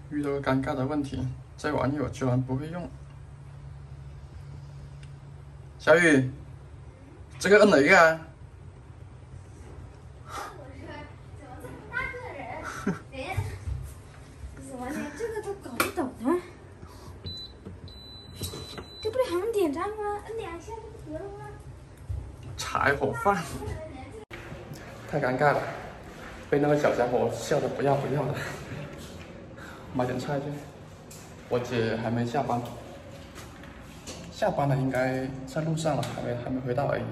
遇到个尴尬的问题，这玩意我居然不会用。小雨，这个摁哪一个啊？ 我说怎么这么大个人？连怎么连这个都搞不懂呢？这不得还能点赞吗？摁两下就不得了吗？ 柴火饭，太尴尬了，被那个小家伙笑得不要不要的。买点菜去，我姐还没下班，下班了应该在路上了，还没回到而已。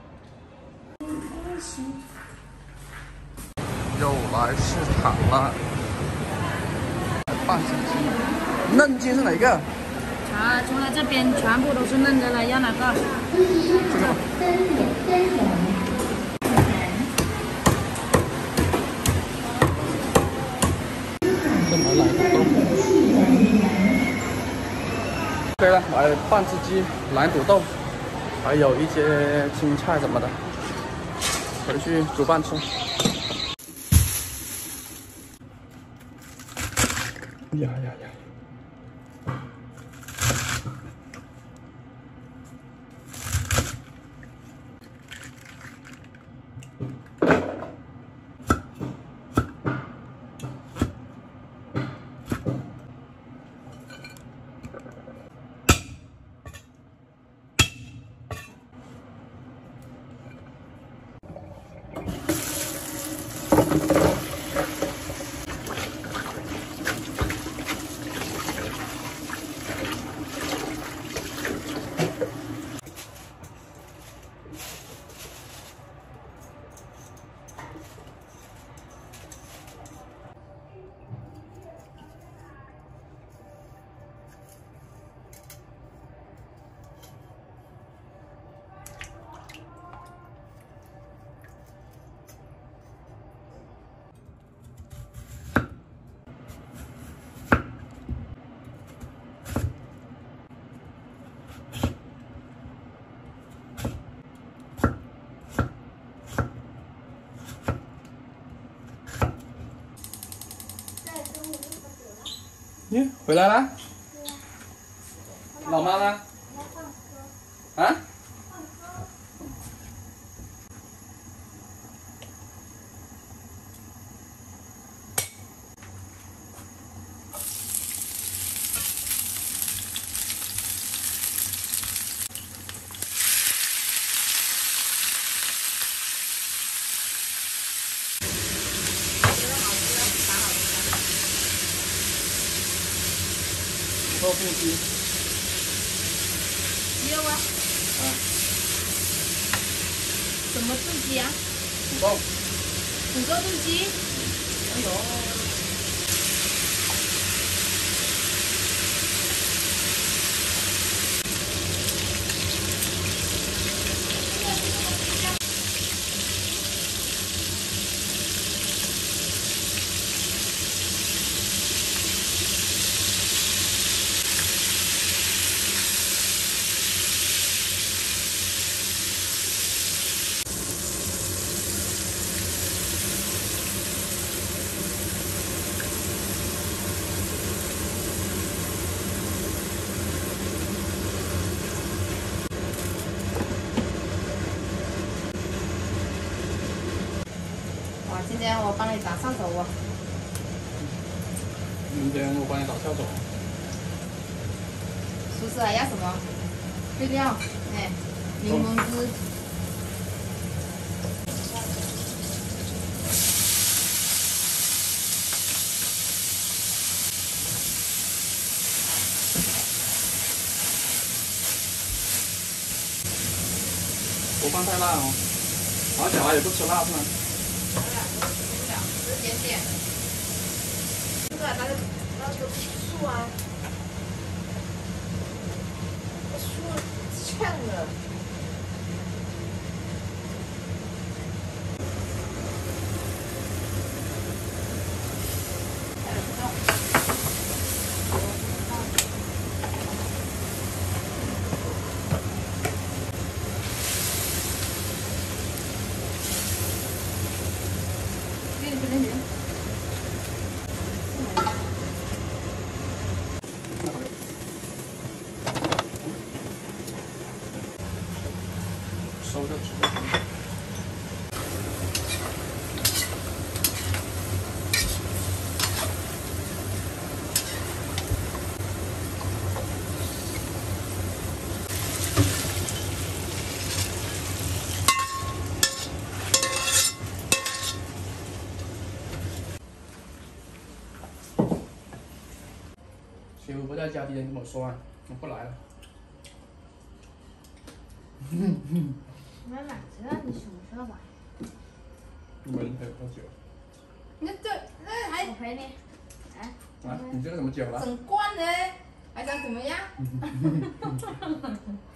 又来市场了，半只鸡，嫩鸡是哪个？ 除了这边全部都是嫩的了，要哪个？ 这个吧。这买奶土豆。对了，买了半只鸡、蓝土豆，还有一些青菜什么的，回去煮饭吃。呀！你回来啦？老妈呢？啊？豆腐鸡。 有啊。什么炖鸡啊？ 土豆。 土豆炖鸡。 哎呦。 今天我帮你打上手哦。 明天我帮你打下手。 叔叔还要什么？配料，哎，柠檬汁。 不放太辣哦，好小孩也不吃辣是吗？ 吃点点。这个那个树啊，树呛了。 收着吃着。媳妇不在家，提前跟我说啊，我不来了。 妈妈，知道你什么时候来？ 没人陪我喝酒。 那还我陪你。哎。 啊，你这个怎么酒了？ 整罐呢？还想怎么样？